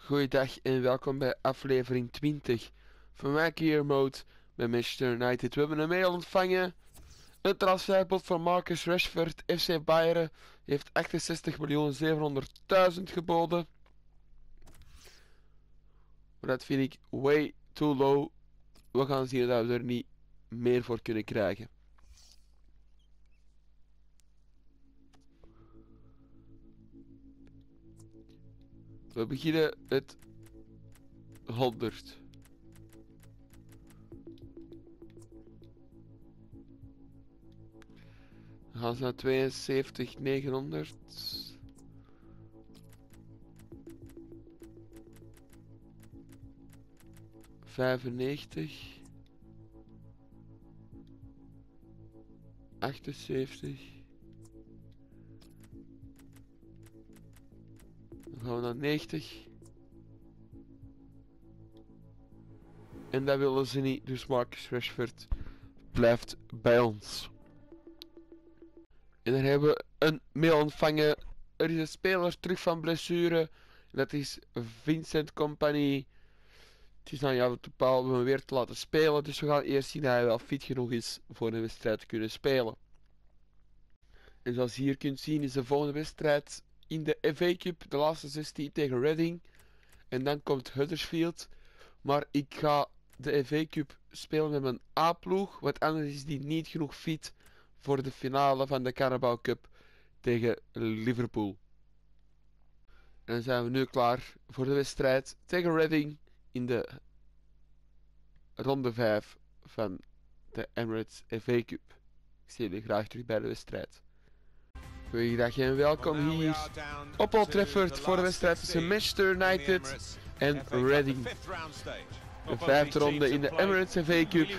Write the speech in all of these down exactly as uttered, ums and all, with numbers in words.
Goeiedag en welkom bij aflevering twintig van mijn Career Mode bij Manchester United. We hebben een mail ontvangen. Een transferbod van Marcus Rashford. F C Bayern heeft achtenzestig miljoen zevenhonderdduizend geboden. Maar dat vind ik way too low. We gaan zien dat we er niet meer voor kunnen krijgen. We beginnen het honderd. Dan gaan ze naar tweeënzeventig negenhonderd. vijfennegentig. achtenzeventig. Dan gaan we naar negentig. En dat willen ze niet, dus Marcus Rashford blijft bij ons. En dan hebben we een mail ontvangen. Er is een speler terug van blessure. Dat is Vincent Kompany. Het is aan jou te bepalen om hem weer te laten spelen. Dus we gaan eerst zien dat hij wel fit genoeg is voor een wedstrijd te kunnen spelen. En zoals je hier kunt zien is de volgende wedstrijd in de F A Cup. De laatste zestien tegen Reading. En dan komt Huddersfield. Maar ik ga de F A Cup spelen met mijn A-ploeg. Want anders is die niet genoeg fit voor de finale van de Carabao Cup tegen Liverpool. En dan zijn we nu klaar voor de wedstrijd tegen Reading in de ronde vijf van de Emirates F A Cup. Ik zie jullie graag terug bij de wedstrijd. Goeiedag en welkom hier op Old Trafford voor de wedstrijd tussen Manchester United en Reading. De vijfde ronde in de Emirates F A Cup.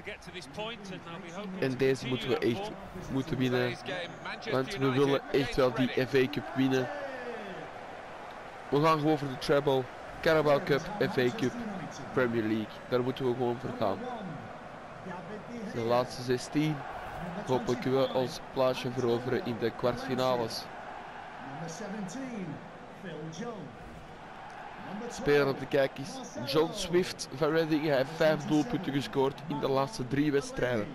En deze moeten we echt moeten winnen. Want we willen echt wel die F A Cup winnen. We gaan gewoon voor de treble. Carabao Cup, F A Cup, Premier League. Daar moeten we gewoon voor gaan. De laatste zestien. Hopelijk kunnen we ons plaatsje veroveren in de kwartfinales. Speler op de kijk is John Swift van Reading. Hij heeft vijf doelpunten gescoord in de laatste drie wedstrijden.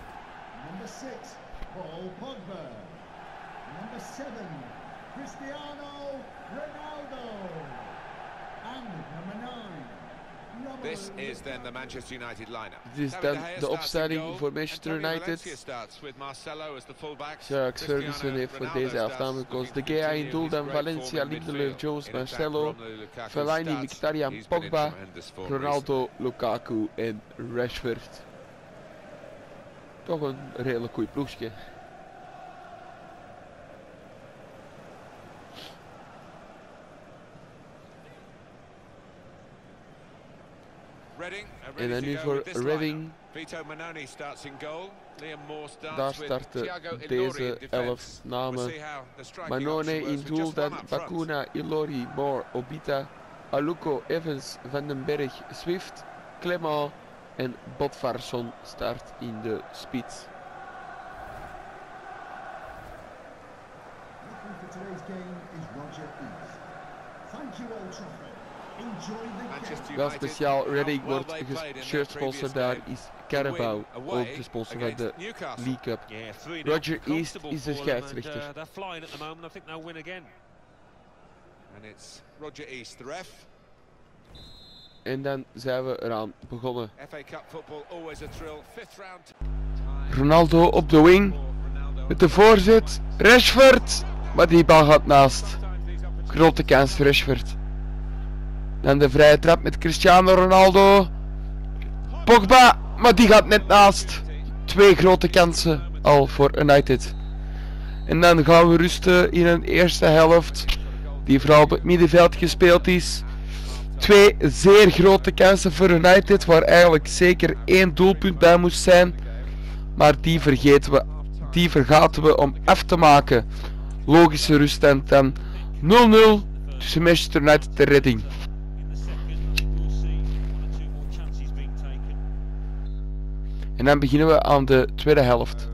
This is then the Manchester United lineup. Dit is dan de opstelling voor Manchester United. Jacques Ferguson heeft voor deze elftal gekozen. De Gea in doel, dan Valencia, Lindelöf, Jones, Marcelo, Fellaini, Mkhitaryan, Pogba, Ronaldo, Lukaku en Rashford. Toch een redelijk goed ploegje. En dan nu voor Reading. Daar starten deze elf namen. Manone in doel, dan Bakuna, Ilori, Moore, Obita, Aluko, Evans, Van den Berg, Swift, Clement en Bodvarsson start in de spits. Wel speciaal, Reading wordt geshirtsponsor, daar is Carabao ook de sponsor van de League Cup. Roger East is de scheidsrechter. En dan zijn we eraan begonnen. Ronaldo op de wing. Met de voorzet. Rashford. Maar die bal gaat naast. Grote kans voor Rashford. Dan de vrije trap met Cristiano Ronaldo. Pogba, maar die gaat net naast. Twee grote kansen al voor United. En dan gaan we rusten in een eerste helft die vooral op het middenveld gespeeld is. Twee zeer grote kansen voor United, waar eigenlijk zeker één doelpunt bij moest zijn. Maar die vergeten we, die vergaten we om af te maken. Logische ruststand dan nul nul tussen Manchester United en Reading. En dan beginnen we aan de tweede helft.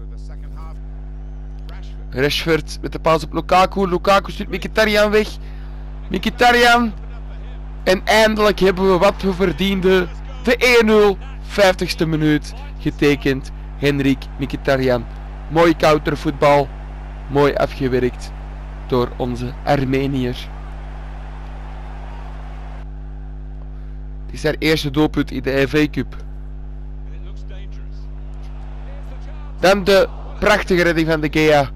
Rashford met de paas op Lukaku. Lukaku stuurt Mkhitaryan weg. Mkhitaryan. En eindelijk hebben we wat we verdienden. De één nul, vijftigste minuut, getekend. Henrik Mkhitaryan. Mooi countervoetbal. Mooi afgewerkt door onze Armeniër. Het is haar eerste doelpunt in de F A Cup. Dan de prachtige redding van de Gea.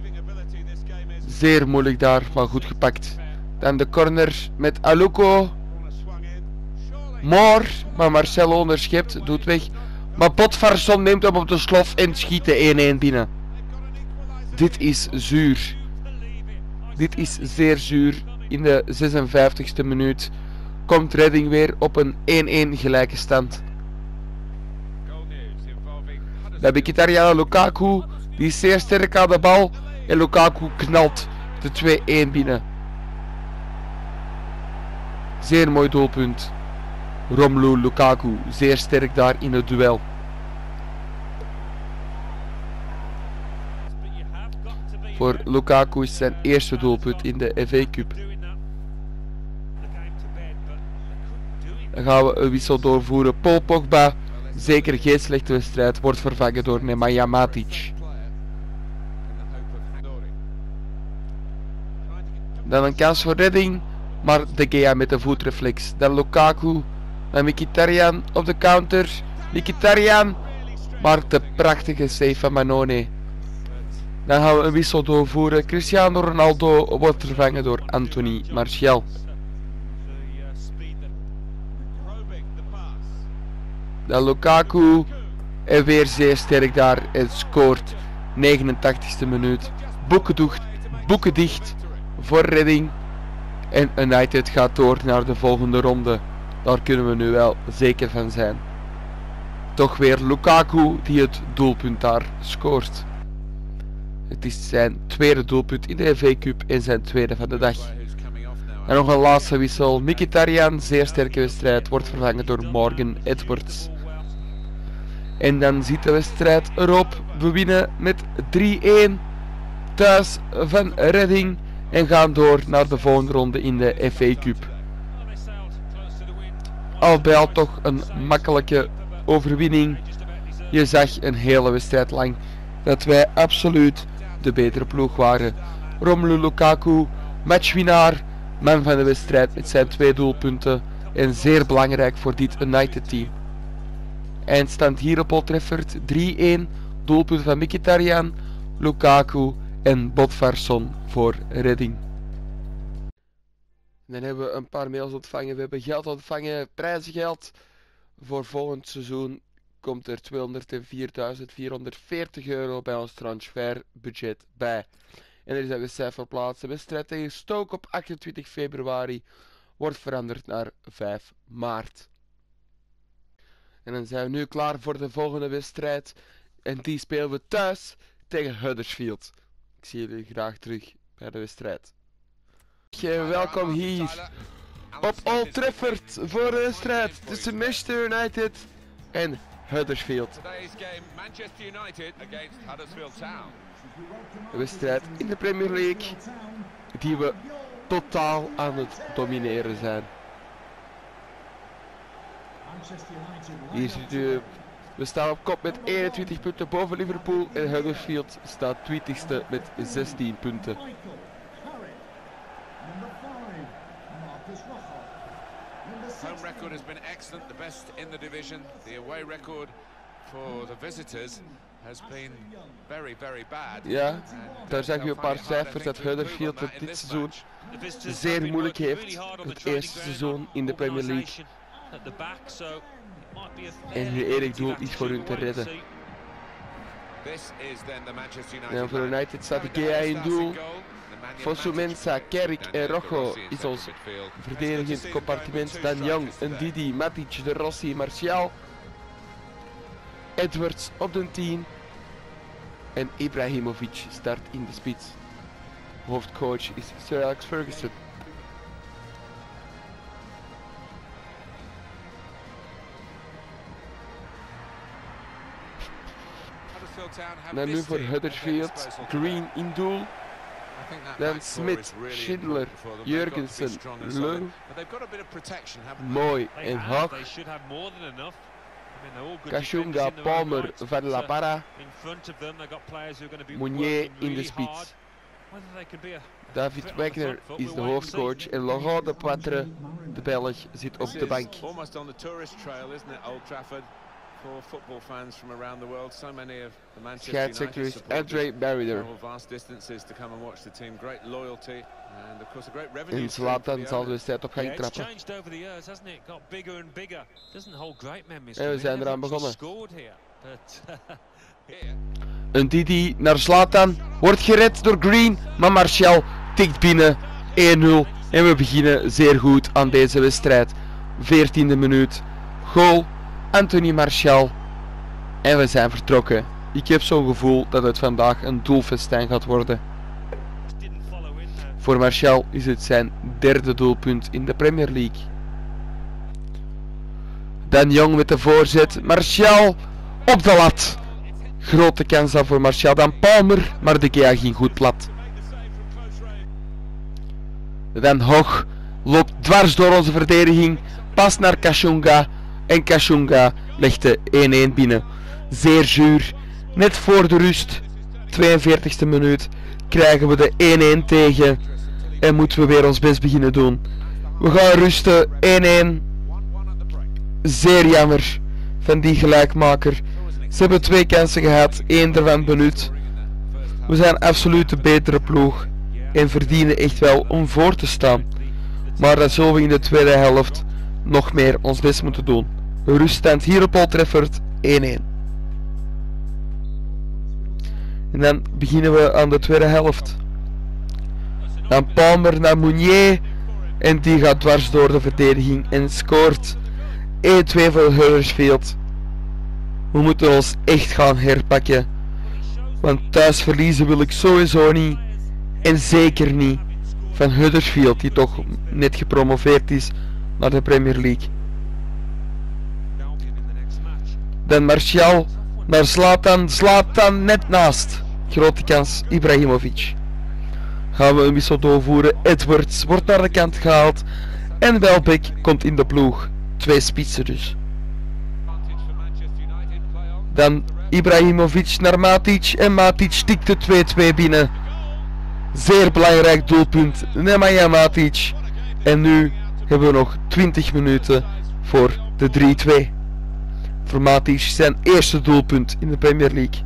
Zeer moeilijk daar, maar goed gepakt. Dan de corner met Aluko. Moor, maar Marcelo onderschept, doet weg. Maar Botvarsson neemt hem op de slof en schiet de één één binnen. Dit is zuur. Dit is zeer zuur. In de zesenvijftigste minuut komt Redding weer op een één één gelijke stand. Bij Mkhitaryan Lukaku, die is zeer sterk aan de bal. En Lukaku knalt de twee één binnen. Zeer mooi doelpunt. Romelu Lukaku, zeer sterk daar in het duel. Voor Lukaku is zijn eerste doelpunt in de F A Cup. Dan gaan we een wissel doorvoeren. Paul Pogba, zeker geen slechte wedstrijd, wordt vervangen door Nemanja Matic. Dan een kans voor Redding, maar De Gea met de voetreflex. Dan Lukaku, dan Mkhitaryan op de counter. Mkhitaryan, maar de prachtige save van Manone. Dan gaan we een wissel doorvoeren. Cristiano Ronaldo wordt vervangen door Anthony Martial. Dan Lukaku, en weer zeer sterk daar en scoort. negenentachtigste minuut. Boekendicht, boekendicht voor Redding. En United gaat door naar de volgende ronde. Daar kunnen we nu wel zeker van zijn. Toch weer Lukaku die het doelpunt daar scoort. Het is zijn tweede doelpunt in de F A Cup en zijn tweede van de dag. En nog een laatste wissel. Mkhitaryan, zeer sterke wedstrijd, wordt vervangen door Morgan Edwards. En dan zit de wedstrijd erop. We winnen met drie één thuis van Redding en gaan door naar de volgende ronde in de F A Cup. Al bij al toch een makkelijke overwinning. Je zag een hele wedstrijd lang dat wij absoluut de betere ploeg waren. Romelu Lukaku, matchwinnaar, man van de wedstrijd met zijn twee doelpunten en zeer belangrijk voor dit United team. Eindstand hier op Old Trafford drie één, doelpunt van Mkhitaryan, Lukaku en Botvarsson voor Redding. Dan hebben we een paar mails ontvangen, we hebben geld ontvangen, prijzengeld. Voor volgend seizoen komt er tweehonderdvierduizend vierhonderdveertig euro bij ons transferbudget bij. En er is een wedstrijd verplaatst. De wedstrijd tegen Stoke op achtentwintig februari wordt veranderd naar vijf maart. En dan zijn we nu klaar voor de volgende wedstrijd. En die spelen we thuis tegen Huddersfield. Ik zie jullie graag terug bij de wedstrijd. Welkom hier op Old Trafford voor de wedstrijd tussen Manchester United en Huddersfield. Een wedstrijd in de Premier League die we totaal aan het domineren zijn. Hier ziet u, we staan op kop met eenentwintig punten boven Liverpool en Huddersfield staat twintigste met zestien punten. Home record has been excellent, the best in the division. The away record for the visitors has been very, very bad. Ja, daar zag je een paar cijfers dat Huddersfield het dit seizoen zeer moeilijk heeft. Het eerste seizoen in de Premier League. En nu enig doel is voor hun te redden. En voor United staat de Gea in doel. Fosu Mensah, Kerk en Rojo is ons verdedigend compartiment. Dan Young, Ndidi, Matic, De Rossi, Martial. Edwards op de tien. En Ibrahimovic start in de spits. Hoofdcoach is Sir Alex Ferguson. Dan nu voor Huddersfield, Green in doel. think that Dan back four Smit, is really Schindler, important for them. They've got to be Jurgensen, strong and Leu, solid, but they've got a bit of protection, haven't they? Mooi They en have, Hoog, they should have more than enough. I mean, they're all good Kashunga, defenders in their own Palmer, right, Van but, La uh, Parra, in front of them, they've got players who are going to be Mounier working in de really hard. spits. Whether they can be a David fit on the Wegner front foot, is we'll de wait and see. hoofdcoach en Laurent de Poitre, de Belg, zit op This de is bank. almost on the tourist trail, isn't it, Old Trafford, for football fans from around the world. So many of the Manchester Scheidsrechter United is supporters Andre Barrider. travel vast distances to come and watch the team. Great loyalty and of course a great revenue En stream for Zlatan the zal de owners. wedstrijd op Yeah, gang it's trappen. changed over the years, hasn't it? Got bigger and bigger. Doesn't hold great memories. En we to me. zijn Never eraan actually begonnen. scored here, but Here. Een Didi naar Zlatan, wordt gered door Green, maar Martial tikt binnen, één nul. En we beginnen zeer goed aan deze wedstrijd. veertiende minuut, goal, Anthony Martial. En we zijn vertrokken. Ik heb zo'n gevoel dat het vandaag een doelfestijn gaat worden. didn't follow in there. Voor Martial is het zijn derde doelpunt in de Premier League. Dan Jong met de voorzet, Martial op de lat. Grote kans dan voor Martial, dan Palmer, maar de Gea ging goed plat. Dan Hoog loopt dwars door onze verdediging, pas naar Kashunga en Kashunga legt de één-één binnen. Zeer zuur, net voor de rust, tweeënveertigste minuut, krijgen we de één-één tegen en moeten we weer ons best beginnen doen. We gaan rusten, één-één, zeer jammer van die gelijkmaker. Ze hebben twee kansen gehad, één ervan benut. We zijn absoluut de betere ploeg en verdienen echt wel om voor te staan. Maar dat zullen we in de tweede helft nog meer ons best moeten doen. Ruststand hier op Old Trafford, één-één. En dan beginnen we aan de tweede helft. Dan Palmer naar Mounier en die gaat dwars door de verdediging en scoort één-twee voor Huddersfield. We moeten ons echt gaan herpakken. Want thuis verliezen wil ik sowieso niet. En zeker niet van Huddersfield, die toch net gepromoveerd is naar de Premier League. Dan Martial naar Zlatan. Zlatan net naast. Grote kans, Ibrahimovic. Gaan we een wissel doorvoeren. Edwards wordt naar de kant gehaald. En Welbeck komt in de ploeg. Twee spitsen dus. Dan Ibrahimovic naar Matic en Matic tikt de twee-twee binnen. Zeer belangrijk doelpunt, Nemanja Matic. En nu hebben we nog twintig minuten voor de drie-twee. Voor Matic zijn eerste doelpunt in de Premier League.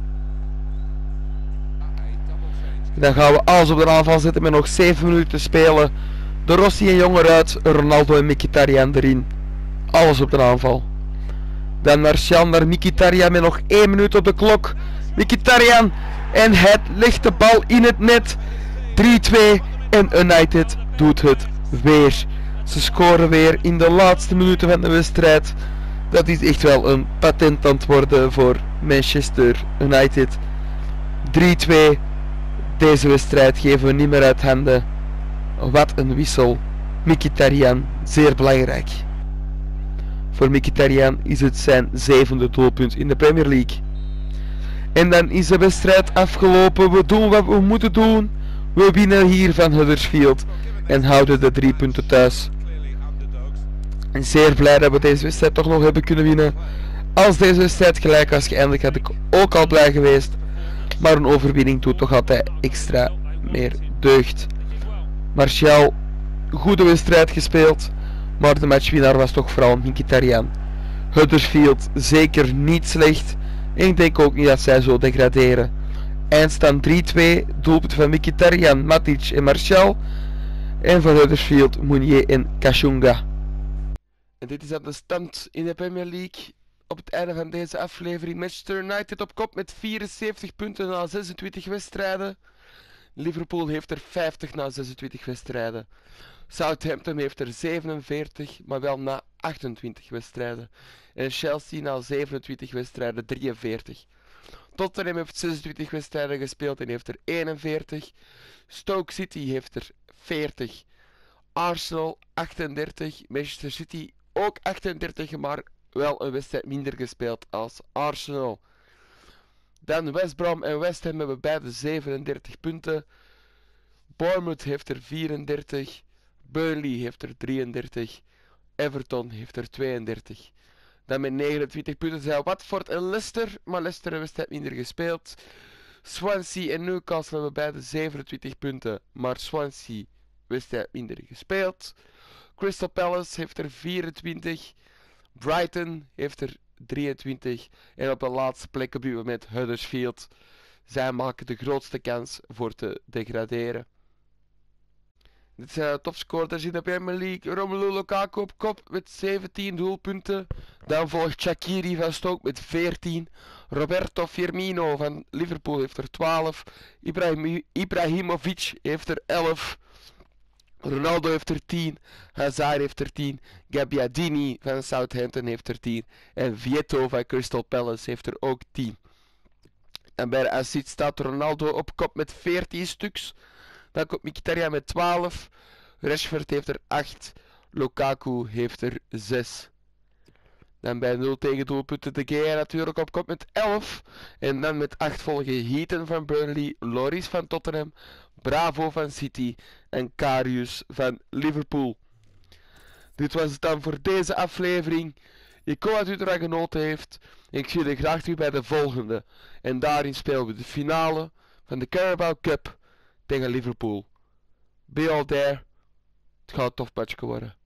Dan gaan we alles op de aanval zetten met nog zeven minuten te spelen. De Rossi en Jong eruit, Ronaldo en Mkhitaryan erin. Alles op de aanval. Dan Martial naar Mkhitaryan met nog één minuut op de klok. Mkhitaryan en hij legt de bal in het net. drie-twee en United doet het weer. Ze scoren weer in de laatste minuten van de wedstrijd. Dat is echt wel een patent aan het worden voor Manchester United. drie-twee. Deze wedstrijd geven we niet meer uit handen. Wat een wissel. Mkhitaryan, zeer belangrijk. Voor Mkhitaryan is het zijn zevende doelpunt in de Premier League. En dan is de wedstrijd afgelopen. We doen wat we moeten doen. We winnen hier van Huddersfield en houden de drie punten thuis. En zeer blij dat we deze wedstrijd toch nog hebben kunnen winnen. Als deze wedstrijd gelijk was geëindigd had ik ook al blij geweest. Maar een overwinning doet toch altijd extra meer deugd. Martial, goede wedstrijd gespeeld. Maar de matchwinnaar was toch vooral Mkhitaryan. Huddersfield zeker niet slecht. En ik denk ook niet dat zij zo degraderen. Eindstand drie-twee, doelpunt van Mkhitaryan, Matic en Martial. En voor Huddersfield, Mounier en Kashunga. En dit is dan de stand in de Premier League. Op het einde van deze aflevering Manchester United op kop met vierenzeventig punten na zesentwintig wedstrijden. Liverpool heeft er vijftig na zesentwintig wedstrijden. Southampton heeft er zevenenveertig, maar wel na achtentwintig wedstrijden. En Chelsea na zevenentwintig wedstrijden drieënveertig. Tottenham heeft zesentwintig wedstrijden gespeeld en heeft er eenenveertig. Stoke City heeft er veertig. Arsenal achtendertig. Manchester City ook achtendertig, maar wel een wedstrijd minder gespeeld als Arsenal. Dan West Brom en West Ham hebben beide zevenendertig punten. Bournemouth heeft er vierendertig. Burnley heeft er drieëndertig. Everton heeft er tweeëndertig. Dan met negenentwintig punten zijn Watford en Leicester. Maar Leicester hebben wedstrijd minder gespeeld. Swansea en Newcastle hebben beide zevenentwintig punten. Maar Swansea wedstrijd minder gespeeld. Crystal Palace heeft er vierentwintig. Brighton heeft er drieëntwintig. En op de laatste plek op dit moment Huddersfield. Zij maken de grootste kans voor te degraderen. Dit zijn de topscorers in de Premier League. Romelu Lukaku op kop met zeventien doelpunten. Dan volgt Shaqiri van Stoke met veertien. Roberto Firmino van Liverpool heeft er twaalf. Ibrahim Ibrahimovic heeft er elf. Ronaldo heeft er tien. Hazard heeft er tien. Gabbiadini van Southampton heeft er tien. En Vieto van Crystal Palace heeft er ook tien. En bij de assists staat Ronaldo op kop met veertien stuks. Dan komt Mkhitaryan met twaalf. Rashford heeft er acht. Lukaku heeft er zes. Dan bij nul tegen doelpunten de Gea natuurlijk op kop met elf. En dan met acht volgen Heaton van Burnley, Lloris van Tottenham, Bravo van City en Karius van Liverpool. Dit was het dan voor deze aflevering. Ik hoop dat u eraan genoten heeft. Ik zie u graag terug bij de volgende. En daarin spelen we de finale van de Carabao Cup tegen Liverpool. Be all there. Het gaat een tof matchje worden.